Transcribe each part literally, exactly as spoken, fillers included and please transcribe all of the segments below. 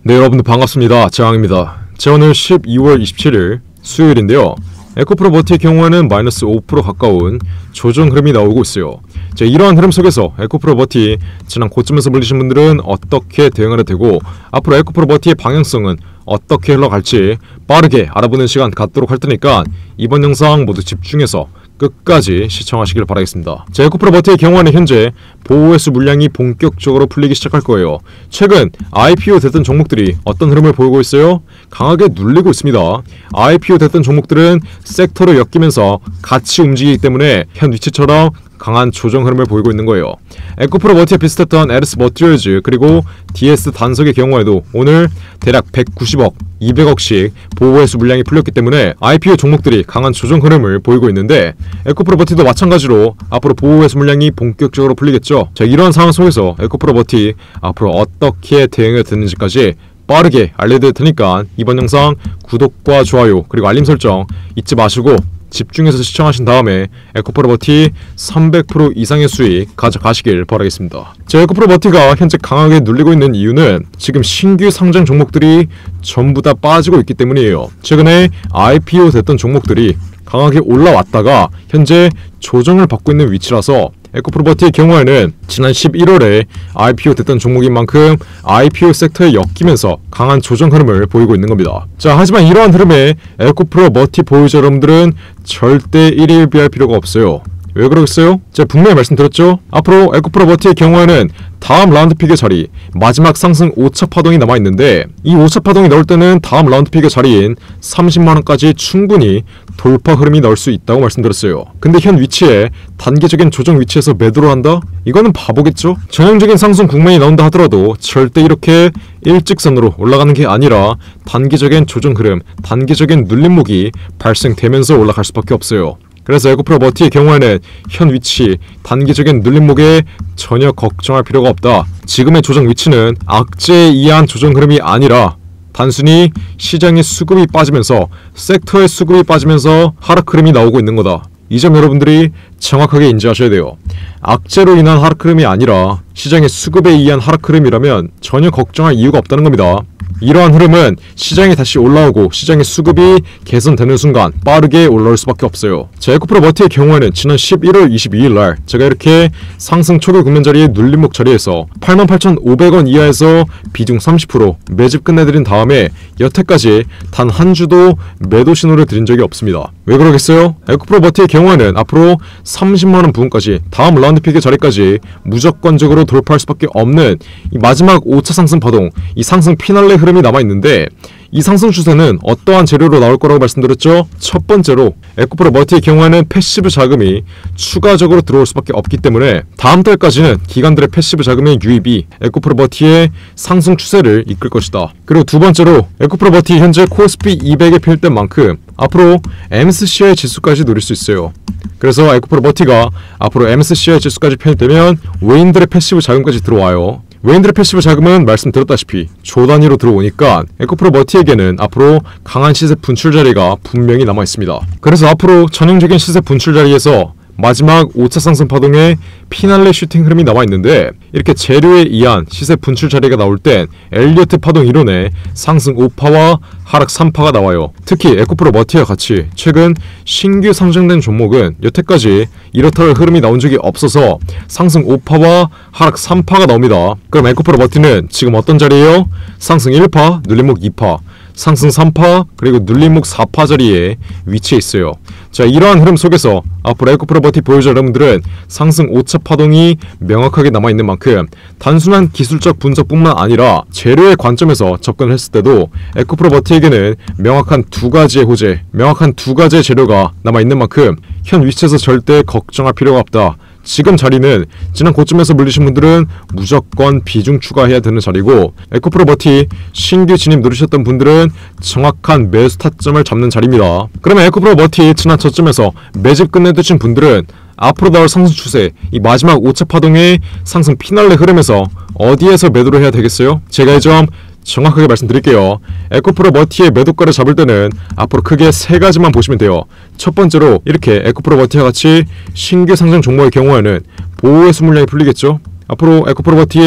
네, 여러분들 반갑습니다. 재왕입니다. 자, 오늘 십이월 이십칠일 수요일인데요. 에코프로버티의 경우에는 마이너스 오 퍼센트 가까운 조정 흐름이 나오고 있어요. 자, 이러한 흐름 속에서 에코프로버티 지난 고점에서 물리신 분들은 어떻게 대응하려 되고, 앞으로 에코프로버티의 방향성은 어떻게 흘러갈지 빠르게 알아보는 시간 갖도록 할 테니까 이번 영상 모두 집중해서 끝까지 시청하시길 바라겠습니다. 자, 에코프로버티의 경우에는 현재 보호회수 물량이 본격적으로 풀리기 시작할 거예요. 최근 아이피오 됐던 종목들이 어떤 흐름을 보이고 있어요? 강하게 눌리고 있습니다. 아이피오 됐던 종목들은 섹터를 엮이면서 같이 움직이기 때문에 현 위치처럼 강한 조정 흐름을 보이고 있는 거예요. 에코프로버티와 비슷했던 에르스 머티리얼즈 그리고 디에스 단석의 경우에도 오늘 대략 백구십억, 이백억씩 보호회수 물량이 풀렸기 때문에 아이피오 종목들이 강한 조정 흐름을 보이고 있는데, 에코프로버티도 마찬가지로 앞으로 보호회수 물량이 본격적으로 풀리겠죠. 자, 이런 상황 속에서 에코프로버티 앞으로 어떻게 대응해야 되는지까지 빠르게 알려드릴 테니까 이번 영상 구독과 좋아요 그리고 알림 설정 잊지 마시고 집중해서 시청하신 다음에 에코프로버티 삼백 퍼센트 이상의 수익 가져가시길 바라겠습니다. 자, 에코프로버티가 현재 강하게 눌리고 있는 이유는 지금 신규 상장 종목들이 전부 다 빠지고 있기 때문이에요. 최근에 아이피오 됐던 종목들이 강하게 올라왔다가 현재 조정을 받고 있는 위치라서 에코프로버티의 경우에는 지난 십일월에 아이피오 됐던 종목인 만큼 아이피오 섹터에 엮이면서 강한 조정 흐름을 보이고 있는 겁니다. 자, 하지만 이러한 흐름에 에코프로버티 보유자 여러분들은 절대 일일비할 필요가 없어요. 왜 그러겠어요? 제가 분명히 말씀드렸죠? 앞으로 에코프로버티의 경우에는 다음 라운드픽의 자리, 마지막 상승 오 차 파동이 남아있는데, 이 오 차 파동이 나올 때는 다음 라운드픽의 자리인 삼십만원까지 충분히 돌파 흐름이 나올 수 있다고 말씀드렸어요. 근데 현 위치에 단기적인 조정 위치에서 매도를 한다? 이거는 바보겠죠? 전형적인 상승 국면이 나온다 하더라도 절대 이렇게 일직선으로 올라가는 게 아니라 단기적인 조정 흐름, 단기적인 눌림목이 발생되면서 올라갈 수밖에 없어요. 그래서 에코프로버티의 경우에는 현 위치, 단기적인 눌림목에 전혀 걱정할 필요가 없다. 지금의 조정 위치는 악재에 의한 조정 흐름이 아니라 단순히 시장의 수급이 빠지면서, 섹터의 수급이 빠지면서 하락 흐름이 나오고 있는 거다. 이 점 여러분들이 정확하게 인지하셔야 돼요. 악재로 인한 하락 흐름이 아니라 시장의 수급에 의한 하락 흐름이라면 전혀 걱정할 이유가 없다는 겁니다. 이러한 흐름은 시장이 다시 올라오고 시장의 수급이 개선되는 순간 빠르게 올라올 수밖에 없어요. 자, 에코프로버티의 경우에는 지난 십일월 이십이일날 제가 이렇게 상승 초기 국면 자리의 눌림목 자리에서 팔만 팔천오백원 이하에서 비중 삼십 퍼센트 매집 끝내드린 다음에 여태까지 단 한 주도 매도 신호를 드린 적이 없습니다. 왜 그러겠어요? 에코프로버티의 경우에는 앞으로 삼십만원 부근까지, 다음 라운드픽의 자리까지 무조건적으로 돌파할 수밖에 없는 이 마지막 오 차 상승 파동, 이 상승 피날레 흐름이 남아있는데, 이 상승 추세는 어떠한 재료로 나올 거라고 말씀드렸죠? 첫 번째로 에코프로버티의 경우에는 패시브 자금이 추가적으로 들어올 수밖에 없기 때문에 다음 달까지는 기관들의 패시브 자금의 유입이 에코프로버티의 상승 추세를 이끌 것이다. 그리고 두 번째로 에코프로버티 현재 코스피 이백에 필된 만큼 앞으로 엠에스시아이 지수까지 노릴 수 있어요. 그래서 에코프로버티가 앞으로 엠에스시아이 지수까지 편입되면 외인들의 패시브 자금까지 들어와요. 외인들의 패시브 자금은 말씀드렸다시피 조 단위로 들어오니까 에코프로버티에게는 앞으로 강한 시세 분출 자리가 분명히 남아있습니다. 그래서 앞으로 전형적인 시세 분출 자리에서 마지막 오 차 상승 파동의 피날레 슈팅 흐름이 남아있는데, 이렇게 재료에 의한 시세 분출 자리가 나올 땐 엘리어트 파동 이론에 상승 오 파와 하락 삼 파가 나와요. 특히 에코프로버티와 같이 최근 신규 상장된 종목은 여태까지 이렇다 할 흐름이 나온 적이 없어서 상승 오 파와 하락 삼 파가 나옵니다. 그럼 에코프로버티는 지금 어떤 자리예요? 상승 일 파, 눌림목 이 파, 상승 삼 파, 그리고 눌림목 사 파 자리에 위치해 있어요. 자, 이러한 흐름 속에서 앞으로 에코프로버티 보유자 여러분들은 상승 오 차 파동이 명확하게 남아있는 만큼 단순한 기술적 분석뿐만 아니라 재료의 관점에서 접근을 했을 때도 에코프로버티에게는 명확한 두 가지의 호재, 명확한 두 가지의 재료가 남아있는 만큼 현 위치에서 절대 걱정할 필요가 없다. 지금 자리는 지난 고점에서 물리신 분들은 무조건 비중 추가해야 되는 자리고, 에코프로버티 신규 진입 누르셨던 분들은 정확한 매수 타점을 잡는 자리입니다. 그러면 에코프로버티 지난 저점에서 매집 끝내두신 분들은 앞으로 나올 상승 추세, 이 마지막 오 차 파동의 상승 피날레 흐름에서 어디에서 매도를 해야 되겠어요? 제가 이 점 정확하게 말씀드릴게요. 에코프로버티의 매도가를 잡을 때는 앞으로 크게 세 가지만 보시면 돼요. 첫 번째로 이렇게 에코프로버티와 같이 신규 상장 종목의 경우에는 보호회수 물량이 풀리겠죠. 앞으로 에코프로버티의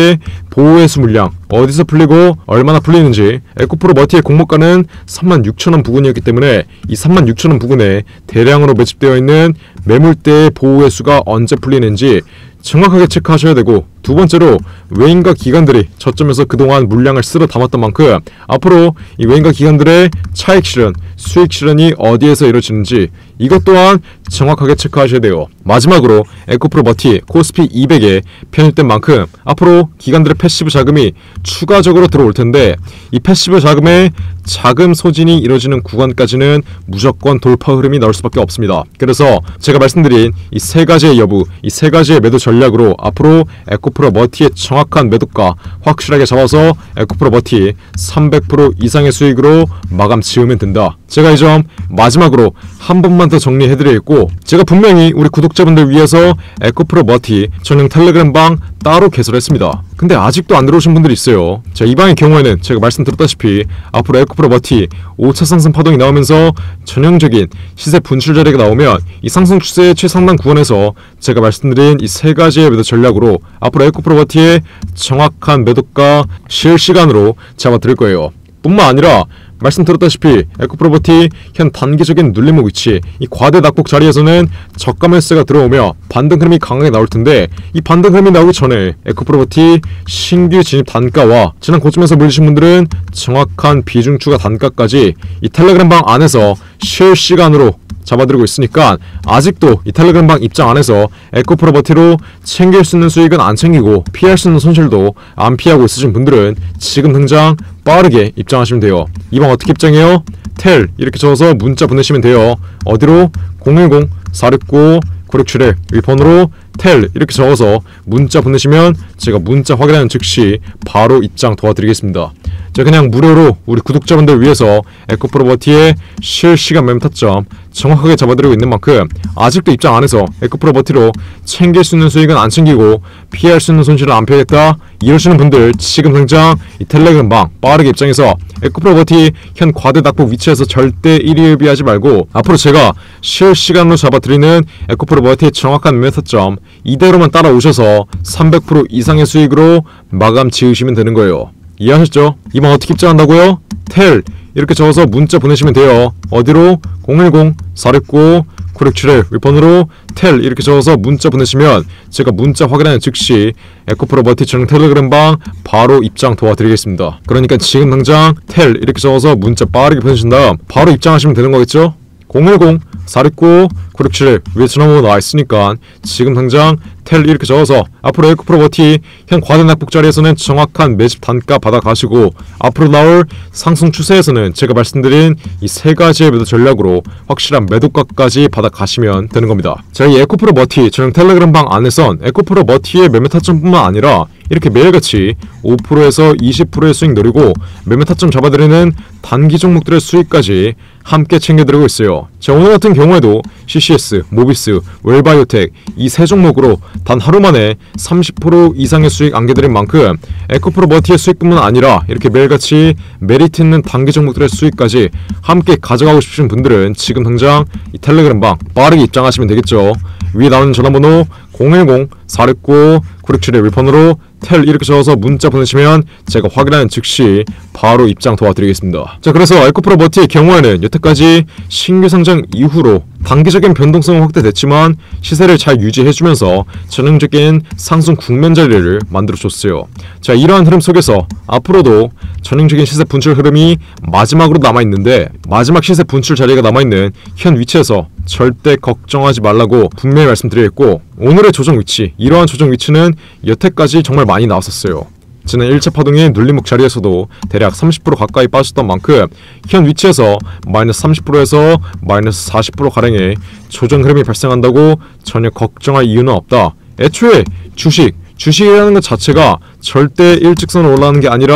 보호회수 물량 어디서 풀리고 얼마나 풀리는지 에코프로 머티의 공모가는 삼만 육천 원 부근이었기 때문에 이 삼만 육천 원 부근에 대량으로 매집되어 있는 매물대의 보호회수가 언제 풀리는지 정확하게 체크하셔야 되고, 두 번째로 외인과 기관들이 저점에서 그동안 물량을 쓸어 담았던 만큼 앞으로 이 외인과 기관들의 차익 실현, 수익 실현이 어디에서 이루어지는지 이것 또한 정확하게 체크하셔야 돼요. 마지막으로 에코프로 머티 코스피 이백에 편입된 만큼 앞으로 기관들의 패시브 자금이 추가적으로 들어올 텐데, 이 패시브 자금의 자금 소진이 이루어지는 구간까지는 무조건 돌파 흐름이 나올 수밖에 없습니다. 그래서 제가 말씀드린 이 세 가지의 여부, 이 세 가지의 매도 전략으로 앞으로 에코프로 머티의 정확한 매도가 확실하게 잡아서 에코프로 머티 삼백 퍼센트 이상의 수익으로 마감 지으면 된다. 제가 이 점 마지막으로 한 번만 더 정리해드리겠고, 제가 분명히 우리 구독자분들 위해서 에코프로 머티 전용 텔레그램 방 따로 개설했습니다. 근데 아직도 안 들어오신 분들이 있어요. 자, 이 방의 경우에는 제가 말씀드렸다시피 앞으로 에코프로 머티 오 차 상승 파동이 나오면서 전형적인 시세 분출 자리가 나오면 이 상승 추세의 최상단 구간에서 제가 말씀드린 이 세 가지의 매도 전략으로 앞으로 에코프로 머티의 정확한 매도가 실시간으로 잡아드릴 거예요. 뿐만 아니라 말씀드렸다시피 에코프로 머티 현 단기적인 눌림목 위치, 이 과대 낙폭 자리에서는 저가 매수가 들어오며 반등 흐름이 강하게 나올 텐데, 이 반등 흐름이 나오기 전에 에코프로 머티 신규 진입 단가와 지난 고점에서 물리신 분들은 정확한 비중 추가 단가까지 이 텔레그램 방 안에서 실시간으로 잡아드리고 있으니까 아직도 이 텔레그램 방 입장 안에서 에코프로 머티로 챙길 수 있는 수익은 안 챙기고 피할 수 있는 손실도 안 피하고 있으신 분들은 지금 당장 빠르게 입장하시면 돼요. 이 방 어떻게 입장해요? 텔 이렇게 적어서 문자 보내시면 돼요. 어디로? 공일공 사육구 구육칠일 이 번호로 텔 이렇게 적어서 문자 보내시면 제가 문자 확인하는 즉시 바로 입장 도와드리겠습니다. 자, 그냥 무료로 우리 구독자분들 위해서 에코프로 머티의 실시간 매매 타점 정확하게 잡아드리고 있는 만큼 아직도 입장 안 해서 에코프로 머티로 챙길 수 있는 수익은 안 챙기고 피할 수 있는 손실은 안 피하겠다 이러시는 분들, 지금 당장 이 텔레그램 방 빠르게 입장해서 에코프로 머티 현 과대 낙폭 위치에서 절대 일희일비하지 말고 앞으로 제가 실시간으로 잡아드리는 에코프로 머티의 정확한 매매 타점 이대로만 따라오셔서 삼백 퍼센트 이상의 수익으로 마감 지으시면 되는 거예요. 이해하셨죠? 이 방 어떻게 입장한다고요? 텔 이렇게 적어서 문자 보내시면 돼요. 어디로? 공일공 사육구 구육칠일 일 번호로 텔 이렇게 적어서 문자 보내시면 제가 문자 확인하는 즉시 에코프로 머티 전용 텔레그램 방 바로 입장 도와드리겠습니다. 그러니까 지금 당장 텔 이렇게 적어서 문자 빠르게 보내신 다음 바로 입장하시면 되는 거겠죠? 공일공 사육구 구육칠일 위에 전화번호 나와있으니까 지금 당장 텔 이렇게 적어서 앞으로 에코프로 머티 현 과대 낙폭 자리에서는 정확한 매집 단가 받아가시고 앞으로 나올 상승 추세에서는 제가 말씀드린 이 세 가지의 매도 전략으로 확실한 매도가까지 받아가시면 되는 겁니다. 저희 에코프로 머티 전용 텔레그램 방 안에선 에코프로 머티의 매매 타점뿐만 아니라 이렇게 매일같이 오 퍼센트에서 이십 퍼센트의 수익 노리고 매매 타점 잡아드리는 단기 종목들의 수익까지 함께 챙겨드리고 있어요. 자, 오늘 같은 경우에도 씨씨에스, 모비스, 웰바이오텍 이 세 종목으로 단 하루 만에 삼십 퍼센트 이상의 수익 안겨드린 만큼 에코프로 머티의 수익뿐만 아니라 이렇게 매일같이 메리트 있는 단기 종목들의 수익까지 함께 가져가고 싶으신 분들은 지금 당장 이 텔레그램 방 빠르게 입장하시면 되겠죠. 위에 나오는 전화번호 공일공 사육구 구육칠일 일 번호로 텔 이렇게 적어서 문자 보내시면 제가 확인하는 즉시 바로 입장 도와드리겠습니다. 자, 그래서 에코프로 머티의 경우에는 여태까지 신규 상장 이후로 단기적인 변동성은 확대됐지만 시세를 잘 유지해주면서 전형적인 상승 국면 자리를 만들어줬어요. 자, 이러한 흐름 속에서 앞으로도 전형적인 시세 분출 흐름이 마지막으로 남아있는데, 마지막 시세 분출 자리가 남아있는 현 위치에서 절대 걱정하지 말라고 분명히 말씀드리겠고, 오늘의 조정 위치, 이러한 조정 위치는 여태까지 정말 많이 나왔었어요. 지난 일 차 파동의 눌림목 자리에서도 대략 삼십 퍼센트 가까이 빠졌던 만큼 현 위치에서 마이너스 삼십 퍼센트에서 마이너스 사십 퍼센트 가량의 조정 흐름이 발생한다고 전혀 걱정할 이유는 없다. 애초에 주식, 주식이라는 것 자체가 절대 일직선으로 올라가는 게 아니라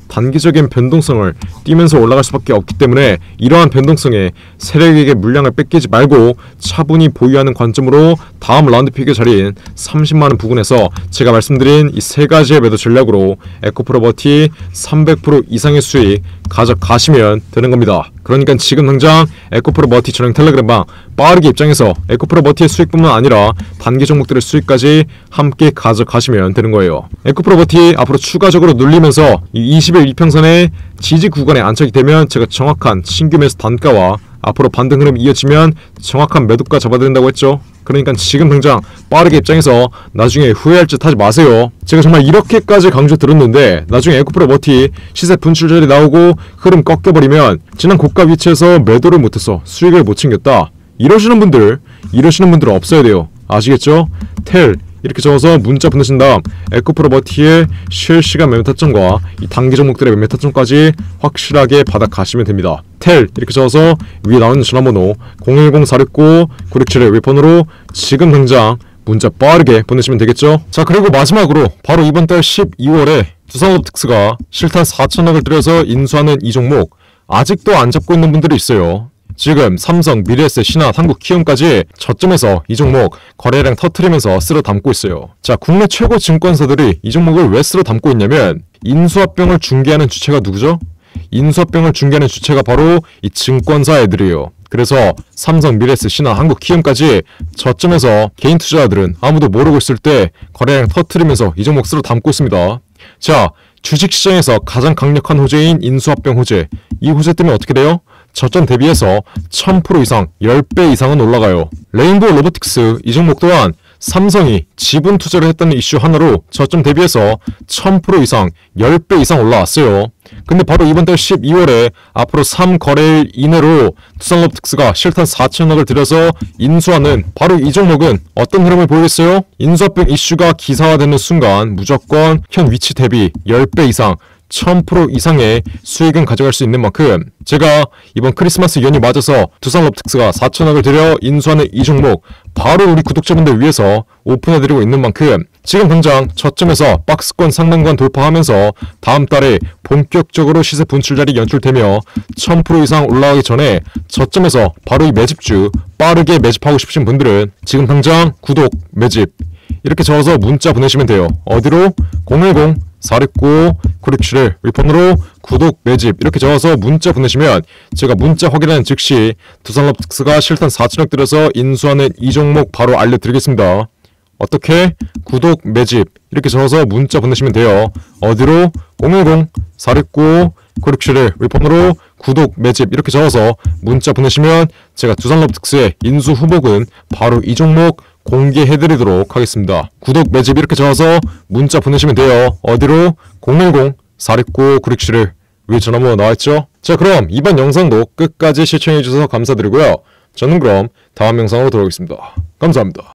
단기적인 변동성을 띄면서 올라갈 수밖에 없기 때문에 이러한 변동성에 세력에게 물량을 뺏기지 말고 차분히 보유하는 관점으로 다음 라운드 픽의 자리인 삼십만 원 부근에서 제가 말씀드린 이 세 가지의 매도 전략으로 에코프로버티 삼백 퍼센트 이상의 수익 가져가시면 되는 겁니다. 그러니까 지금 당장 에코프로버티 전용 텔레그램방 빠르게 입장해서 에코프로버티의 수익뿐만 아니라 단기 종목들의 수익까지 함께 가져가시면 되는 거예요. 에코프로버티 앞으로 추가적으로 눌리면서 이 이십 일 이평선의 지지 구간에 안착이 되면 제가 정확한 신규 매수 단가와 앞으로 반등 흐름 이어지면 정확한 매도가 잡아야 된다고 했죠. 그러니까 지금 당장 빠르게 입장해서 나중에 후회할 짓 하지 마세요. 제가 정말 이렇게까지 강조 들었는데 나중에 에코프로버티 시세 분출절이 나오고 흐름 꺾여버리면 지난 고가 위치에서 매도를 못해서 수익을 못 챙겼다, 이러시는 분들 이러시는 분들은 없어야 돼요. 아시겠죠? 텔 이렇게 적어서 문자 보내신 다음 에코프로버티의 실시간 매매 타점과 이 단기 종목들의 매매 타점까지 확실하게 받아가시면 됩니다. 텔 이렇게 적어서 위에 나오는 전화번호 공일공 사육구 구육칠일 웹폰으로 지금 당장 문자 빠르게 보내시면 되겠죠? 자, 그리고 마지막으로 바로 이번 달 십이월에 두산로보틱스가 실탄 사천억을 들여서 인수하는 이 종목 아직도 안 잡고 있는 분들이 있어요. 지금 삼성, 미래에셋, 신한, 한국키움까지 저점에서 이 종목 거래량 터트리면서 쓸어 담고 있어요. 자, 국내 최고 증권사들이 이 종목을 왜 쓸어 담고 있냐면 인수합병을 중개하는 주체가 누구죠? 인수합병을 중개하는 주체가 바로 이 증권사 애들이에요. 그래서 삼성, 미래에셋, 신한, 한국키움까지 저점에서 개인 투자자들은 아무도 모르고 있을 때 거래량 터트리면서 이 종목 쓸어 담고 있습니다. 자, 주식시장에서 가장 강력한 호재인 인수합병 호재, 이 호재 때문에 어떻게 돼요? 저점 대비해서 천 퍼센트 이상, 십 배 이상은 올라가요. 레인보우 로보틱스 이 종목 또한 삼성이 지분 투자를 했다는 이슈 하나로 저점 대비해서 천 퍼센트 이상, 십 배 이상 올라왔어요. 근데 바로 이번 달 십이월에 앞으로 삼 거래일 이내로 두산로보틱스가 실탄 사천억을 들여서 인수하는 바로 이 종목은 어떤 흐름을 보이겠어요? 인수합병 이슈가 기사화되는 순간 무조건 현 위치 대비 십 배 이상, 천 퍼센트 이상의 수익은 가져갈 수 있는 만큼 제가 이번 크리스마스 연휴 맞아서 두산로보틱스가 사천억을 들여 인수하는 이 종목 바로 우리 구독자분들 위해서 오픈해드리고 있는 만큼 지금 당장 저점에서 박스권 상단권 돌파하면서 다음 달에 본격적으로 시세 분출자리 연출되며 천 퍼센트 이상 올라가기 전에 저점에서 바로 이 매집주 빠르게 매집하고 싶으신 분들은 지금 당장 구독, 매집 이렇게 적어서 문자 보내시면 돼요. 어디로? 공일공 사육구 구육칠일 윗번호로 구독, 매집 이렇게 적어서 문자 보내시면 제가 문자 확인하는 즉시 두산로보틱스가 실탄 사천억 들여서 인수하는 이 종목 바로 알려드리겠습니다. 어떻게? 구독, 매집 이렇게 적어서 문자 보내시면 돼요. 어디로? 공일공 사육구 구육칠일 윗번호로 구독, 매집 이렇게 적어서 문자 보내시면 제가 두산로보틱스의 인수 후보군 바로 이 종목 공개해드리도록 하겠습니다. 구독, 매집 이렇게 적어서 문자 보내시면 돼요. 어디로? 공일공 사육구 구육칠일 위에 전화번호 나와있죠? 자, 그럼 이번 영상도 끝까지 시청해주셔서 감사드리고요. 저는 그럼 다음 영상으로 돌아오겠습니다. 감사합니다.